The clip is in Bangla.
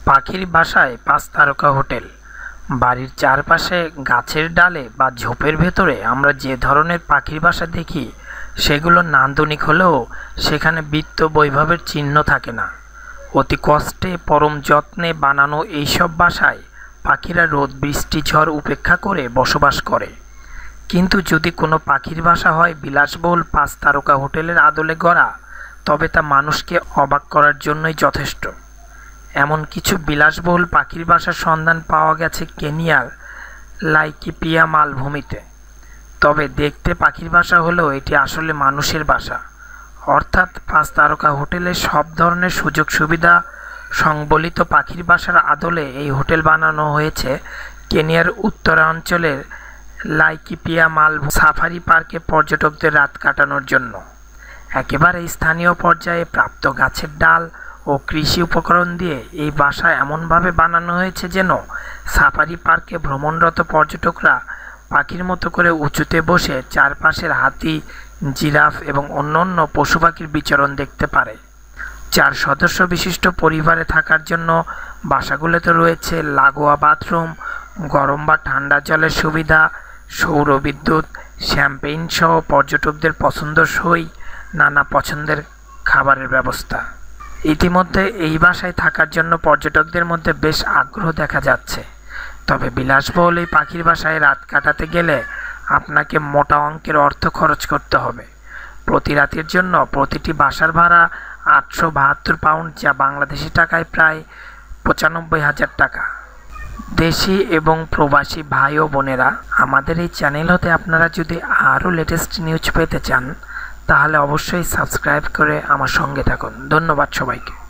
পাখির বাসায় ৫ তারকা হোটেল। বাড়ির চারপাশে গাছের ডালে বা ঝোপের ভেতরে আমরা যে ধরনের পাখির বাসা দেখি সেগুলো নান্দনিক হলেও সেখানে বিত্ত বৈভবের চিহ্ন থাকে না। অতি কষ্টে পরম যত্নে বানানো এইসব বাসায় পাখিরা রোদ বৃষ্টি ঝড় উপেক্ষা করে বসবাস করে। কিন্তু যদি কোনো পাখির বাসা হয় বিলাসবহুল ৫ তারকা হোটেলের আদলে গড়া, তবে তা মানুষকে অবাক করার জন্যই যথেষ্ট। এমন কিছু বিলাসবহুল পাখির বাসার সন্ধান পাওয়া গেছে কেনিয়ার লাইকিপিয়া মালভূমিতে। তবে দেখতে পাখির বাসা হলেও এটি আসলে মানুষের বাসা, অর্থাৎ ৫ তারকা হোটেলে সব ধরনের সুযোগ সুবিধা সংবলিত পাখির বাসার আদলে এই হোটেল বানানো হয়েছে কেনিয়ার উত্তরাঞ্চলের লাইকিপিয়া মালভূমি সাফারি পার্কে পর্যটকদের রাত কাটানোর জন্য। একেবারে স্থানীয় পর্যায়ে প্রাপ্ত গাছের ডাল ও কৃষি উপকরণ দিয়ে এই বাসা এমনভাবে বানানো হয়েছে যেন সাফারি পার্কে ভ্রমণরত পর্যটকরা পাখির মতো করে উঁচুতে বসে চারপাশের হাতি, জিরাফ এবং অন্যান্য পশু পাখির বিচরণ দেখতে পারে। ৪ সদস্য বিশিষ্ট পরিবারে থাকার জন্য বাসাগুলোতে রয়েছে লাগোয়া বাথরুম, গরম বা ঠান্ডা জলের সুবিধা, সৌর বিদ্যুৎ, শ্যাম্পেইন সহ পর্যটকদের পছন্দসই নানা পছন্দের খাবারের ব্যবস্থা। ইতিমধ্যে এই বাসায় থাকার জন্য পর্যটকদের মধ্যে বেশ আগ্রহ দেখা যাচ্ছে। তবে বিলাসবহুল এই পাখির বাসায় রাত কাটাতে গেলে আপনাকে মোটা অঙ্কের অর্থ খরচ করতে হবে। প্রতি রাতের জন্য প্রতিটি বাসার ভাড়া ৮৭২ পাউন্ড, যা বাংলাদেশি টাকায় প্রায় ৯৫,০০০ টাকা। দেশি এবং প্রবাসী ভাই ও বোনেরা, আমাদের এই চ্যানেল হতে আপনারা যদি আরও লেটেস্ট নিউজ পেতে চান তাহলে অবশ্যই সাবস্ক্রাইব করে আমার সঙ্গে থাকুন। ধন্যবাদ সবাইকে।